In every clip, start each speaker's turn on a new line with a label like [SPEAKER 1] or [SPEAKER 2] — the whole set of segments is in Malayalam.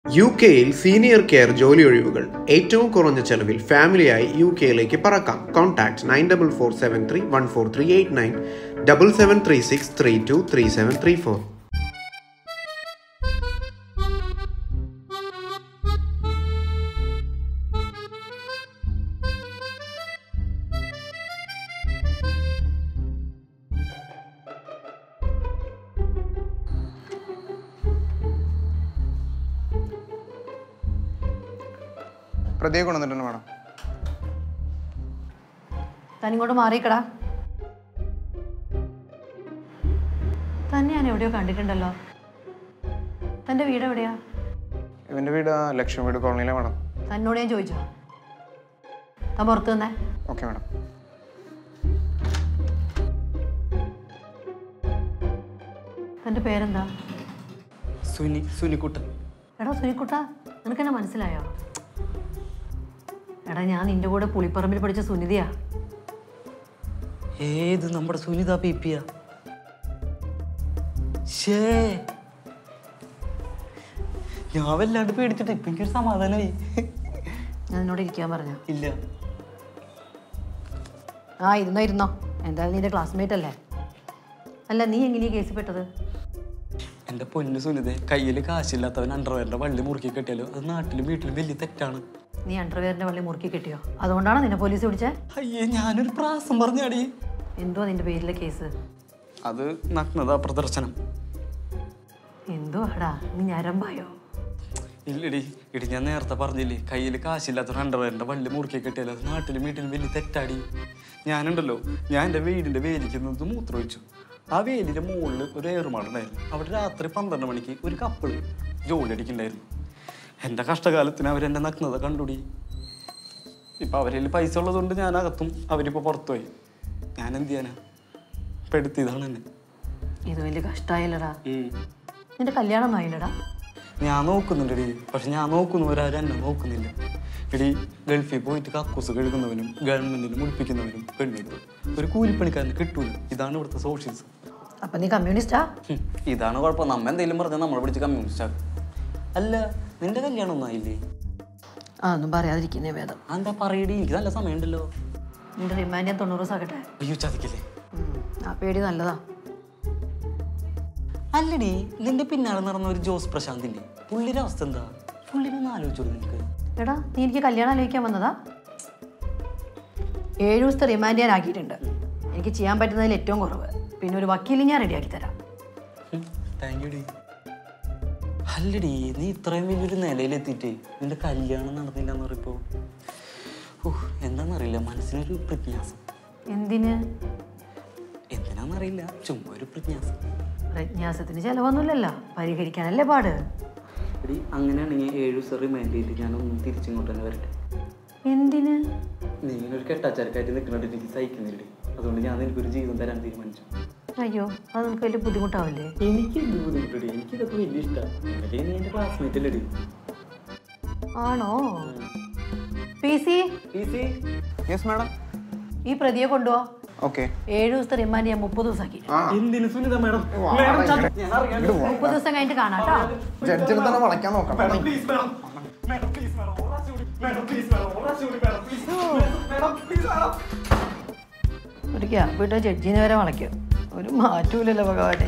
[SPEAKER 1] യുകെയിൽ സീനിയർ കെയർ ജോലി ഒഴിവുകൾ ഏറ്റവും കുറഞ്ഞ ചെലവിൽ ഫാമിലിയായി യുകെയിലേക്ക് പറക്കാം. കോൺടാക്ട് 9447314389 7736323734.
[SPEAKER 2] പ്രതിയെ കൊണ്ടുവന്നിട്ടുണ്ട് മാഡം.
[SPEAKER 3] തനിങ്ങോട്ട് മാറിക്കടാ. തന്നെ ഞാൻ എവിടെയോ കണ്ടിട്ടുണ്ടല്ലോ. തൻ്റെ വീട് എവിടെയാ?
[SPEAKER 2] ഇവൻ്റെ വീട് ലക്ഷ്മി വീട് കോളനിയിലെ മാഡം.
[SPEAKER 3] തന്നോട് ഞാൻ ചോദിച്ചോ? താൻ പുറത്ത് തന്നെ.
[SPEAKER 2] Okay madam.
[SPEAKER 3] തൻ്റെ പേരെന്താ?
[SPEAKER 4] സുനിക്കുട്ടൻ.
[SPEAKER 3] എടാ സുനിക്കുട്ടാ, നിനക്കെന്നെ മനസ്സിലായോ? എടാ ഞാൻ നിന്റെ കൂടെ പുളിപ്പറമ്പിൽ പഠിച്ച സുനിതയാ.
[SPEAKER 4] ഏത് നമ്മുടെ സുനിത പിപ്പിയാ? ഞാൻ വല്ലാണ്ട് പേടിച്ചിട്ട് ഇപ്പൊ എനിക്കൊരു സമാധാനമായി.
[SPEAKER 3] ഞാൻ നിന്നോട് ഇരിക്കാൻ പറഞ്ഞോ?
[SPEAKER 4] ഇല്ല.
[SPEAKER 3] ഇരുന്നോ. എന്തായാലും നിന്റെ ക്ലാസ്മേറ്റ് അല്ലേ. അല്ല, നീ എങ്ങനെയാ കേസിൽ പെട്ടത്?
[SPEAKER 4] എൻ്റെ പൊന്നു സുനിത, കയ്യിൽ കാശില്ലാത്തവൻ അണ്ടർവെയറിന്റെ വള്ളി മുറുക്കി കെട്ടിയാലോ അത് നാട്ടിലും വീട്ടിലും വലിയ തെറ്റാണ്.
[SPEAKER 3] നീ അണ്ടർവെയറിന്റെ വള്ളി മുറുക്കി കെട്ടിയോ? അതുകൊണ്ടാണോ നിന്നെ പോലീസ് പിടിച്ചേ?
[SPEAKER 4] അയ്യേ, ഞാനൊരു പ്രാസം പറഞ്ഞാടി.
[SPEAKER 3] എന്തുവാ നിന്റെ പേരിലെ കേസ്?
[SPEAKER 4] അത് നഗ്നതാ പ്രദർശനം.
[SPEAKER 3] എന്തുവാടാ, നീ ഞരമ്പായോ?
[SPEAKER 4] ഇല്ലടി, ഞാൻ നേരത്തെ പറഞ്ഞില്ലേ, കയ്യിൽ കാശില്ലാത്തൊരു അണ്ടർവെയറിന്റെ വള്ളി മുറുക്കി കെട്ടിയാലോ അത് നാട്ടിലും വീട്ടിലും വലിയ തെറ്റാടി. ഞാനുണ്ടല്ലോ, ഞാൻ എൻ്റെ വീടിൻ്റെ വേലിക്കുന്നത് മൂത്രമൊഴിച്ചു. ആ വേലിൻ്റെ മുകളിൽ ഒരു ഏറുമാടുണ്ടായിരുന്നു. അവിടെ രാത്രി 12 മണിക്ക് ഒരു കപ്പിള് ജോലി അടിക്കുന്നുണ്ടായിരുന്നു. എൻ്റെ കഷ്ടകാലത്തിന് അവരെൻ്റെ നഗ്നത കണ്ടുപിടി. ഇപ്പം അവരിൽ പൈസ ഉള്ളതുകൊണ്ട് ഞാൻ അകത്തും, അവരിപ്പോൾ പുറത്തുപോയി. ഞാൻ എന്ത് ചെയ്യാനാ? പെടുത്തിയതാണ് എന്നെ.
[SPEAKER 3] ഇത് വലിയ കഷ്ടമായില്ലടാ. നിന്റെ കല്യാണം ഒന്നും ആയില്ലടാ?
[SPEAKER 4] ഞാൻ നോക്കുന്നുണ്ടെടി, പക്ഷെ ഞാൻ നോക്കുന്നവരാരും എന്നെ നോക്കുന്നില്ല. എടി, ഗൾഫിൽ പോയിട്ട് കക്കൂസ് കഴുകുന്നവനും ഗവൺമെന്റിന് മുടിപ്പിക്കുന്നവനും പെണ്ണിട്ട് ഒരു കൂലിപ്പണിക്കാരന് കിട്ടൂല. ഇതാണ് ഇവിടുത്തെ സോഷ്യൽസ്.
[SPEAKER 3] അപ്പൊ നീ കമ്മ്യൂണിസ്റ്റാ?
[SPEAKER 4] ഇതാണ് കുഴപ്പം. നമ്മ എന്തെങ്കിലും പറഞ്ഞാൽ നമ്മളെ പിടിച്ച് കമ്മ്യൂണിസ്റ്റാ. അല്ല, നിന്റെ കല്യാണം ഒന്നും ആയില്ലേ?
[SPEAKER 3] ഒന്നും പറയാതിരിക്കുന്നേ ഭേദം.
[SPEAKER 4] എന്താ പറയടി, എനിക്ക് നല്ല സമയമുണ്ടല്ലോ.
[SPEAKER 3] നിന്റെ റിമാൻഡ് ഞാൻ 90 ദിവസം ആക്കട്ടെ.
[SPEAKER 4] അയ്യോ, ചതിക്കല്ലേ.
[SPEAKER 3] ആ പേടി നല്ലതാ.
[SPEAKER 4] അല്ലടി, നിന്റെ പിന്നാലെ നടന്ന ഒരു ജോസ് പ്രശാന്തില്ലേ, പുള്ളിയുടെ അവസ്ഥ എന്താ? പുള്ളിനൊന്ന് ആലോചിച്ചോളൂ നിനക്ക്.
[SPEAKER 3] എടാ, നീ എനിക്ക് കല്യാണം ആലോചിക്കാൻ വന്നതാ? 7 ദിവസത്തെ റിമാൻഡ് ഞാൻ ആക്കിയിട്ടുണ്ട്. എനിക്ക് ചെയ്യാൻ പറ്റുന്നതിൽ ഏറ്റവും കുറവ്. പിന്നെ ഒരു വക്കീലിനെ ഞാൻ റെഡിയാക്കി തരാം.
[SPEAKER 4] താങ്ക് യു ഡി. അല്ലടി, നീ ഇത്രയും വലിയൊരു നിലയിലെത്തിയിട്ട് നിന്റെ കല്യാണം നടന്നില്ല എന്ന് പറയുമ്പോ എന്താന്നറിയില്ല, മനസ്സിനൊരു പ്രജ്ഞാസം. എന്തിനാന്നറിയില്ല, ചുമ്മാ ഒരു പ്രജ്ഞാസം.
[SPEAKER 3] പ്രജ്ഞാസത്തിന് ചിലവൊന്നുമില്ലല്ലോ, പരിഹരിക്കാനല്ലേ പാട്.
[SPEAKER 4] എടി, അങ്ങനെയാണെങ്കിൽ 7 ദിവസം റിമൈൻഡ് ചെയ്തിട്ട് ഞാനൊന്നും തിരിച്ചിങ്ങോട്ട് തന്നെ വരട്ടെ.
[SPEAKER 3] എന്തിന്?
[SPEAKER 4] നീ ഇങ്ങനെ ഒരു കെട്ടാച്ചാരക്കായിട്ട് നിൽക്കണോട്ട് എനിക്ക് സഹിക്കുന്നില്ലേ. അതുകൊണ്ട് ഞാൻ എനിക്കൊരു ജീവിതം തരാൻ തീരുമാനിച്ചു.
[SPEAKER 3] അയ്യോ, അത് നമുക്ക് വലിയ ബുദ്ധിമുട്ടാവില്ലേ?
[SPEAKER 4] എനിക്ക് എന്ത് ബുദ്ധിമുട്ടടി, എനിക്കിതൊക്കെ വലിയ ഇഷ്ടമാണ്. നീ എൻ്റെ ക്ലാസ്മേറ്റ് അല്ലേ?
[SPEAKER 3] ആണോ? PC?
[SPEAKER 2] Yes madam.
[SPEAKER 3] ഈ പ്രതിയെ കൊണ്ടുപോ.
[SPEAKER 2] ഓക്കെ.
[SPEAKER 3] 7 ദിവസത്തെ റിമാൻഡ് ഞാൻ 30 ദിവസം ആക്കി.
[SPEAKER 4] എന്തിനു സുനിത മാഡം?
[SPEAKER 3] 30 ദിവസം കഴിഞ്ഞിട്ട് കാണാം കേട്ടോ.
[SPEAKER 2] ജഡ്ജിനെ തന്നെ വളയ്ക്കാൻ നോക്കാം.
[SPEAKER 3] ഒരു ഗ്യാപ്പിട്ട് ജഡ്ജിനെ വരെ വളയ്ക്കും. ഒരു മാറ്റൂലല്ലോ ഭഗവാനെ.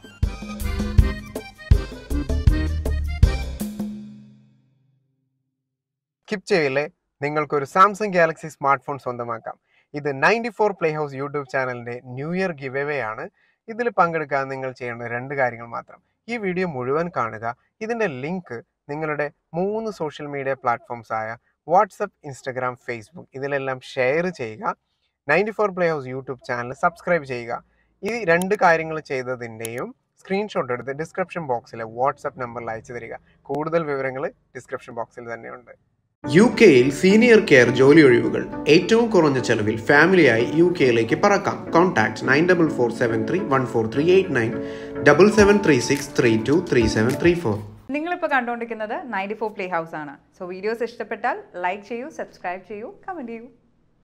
[SPEAKER 1] സ്കിപ്പ് ചെയ്യില്ലേ, നിങ്ങൾക്കൊരു സാംസങ് ഗാലക്സി സ്മാർട്ട് ഫോൺ സ്വന്തമാക്കാം. ഇത് 94 Playhouse യൂട്യൂബ് ചാനലിൻ്റെ ന്യൂ ഇയർ ഗിവ് അവേ ആണ്. ഇതിൽ പങ്കെടുക്കാൻ നിങ്ങൾ ചെയ്യേണ്ട 2 കാര്യങ്ങൾ മാത്രം. ഈ വീഡിയോ മുഴുവൻ കാണുക. ഇതിൻ്റെ ലിങ്ക് നിങ്ങളുടെ 3 സോഷ്യൽ മീഡിയ പ്ലാറ്റ്ഫോംസ് ആയ വാട്സപ്പ്, ഇൻസ്റ്റഗ്രാം, ഫേസ്ബുക്ക് ഇതിലെല്ലാം ഷെയർ ചെയ്യുക. 94 Playhouse യൂട്യൂബ് ചാനൽ സബ്സ്ക്രൈബ് ചെയ്യുക. ഈ 2 കാര്യങ്ങൾ ചെയ്തതിൻ്റെയും സ്ക്രീൻഷോട്ട് എടുത്ത് ഡിസ്ക്രിപ്ഷൻ ബോക്സിലെ വാട്സപ്പ് നമ്പറിൽ അയച്ചു തരിക. കൂടുതൽ വിവരങ്ങൾ ഡിസ്ക്രിപ്ഷൻ ബോക്സിൽ തന്നെയുണ്ട്. യുകെയിൽ സീനിയർ കെയർ ജോലി ഒഴിവുകൾ ഏറ്റവും കുറഞ്ഞ ചെലവിൽ ഫാമിലിയായി യുകെയിലേക്ക് പറക്കാം. കോൺടാക്ട് 9447314389 7736323734.
[SPEAKER 5] നിങ്ങളിപ്പോൾ കണ്ടുകൊണ്ടിരിക്കുന്നത് 94 Playhouse ആണ്. സോ വീഡിയോസ് ഇഷ്ടപ്പെട്ടാൽ ലൈക്ക് ചെയ്യൂ, സബ്സ്ക്രൈബ് ചെയ്യൂ, കമൻറ്റ് ചെയ്യൂ.